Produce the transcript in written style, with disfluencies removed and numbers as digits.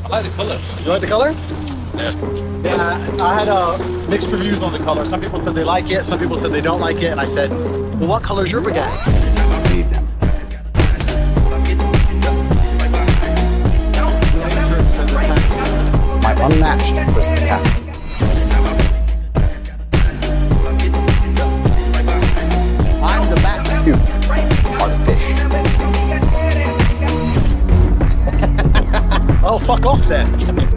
I like the color. You like the color? Yeah. Yeah, I had mixed reviews on the color. Some people said they like it, some people said they don't like it, and I said, well, what color is your Bugatti? Read them. My unmatched crisp capacity. I'm the back. You are the fish. Oh, fuck off then.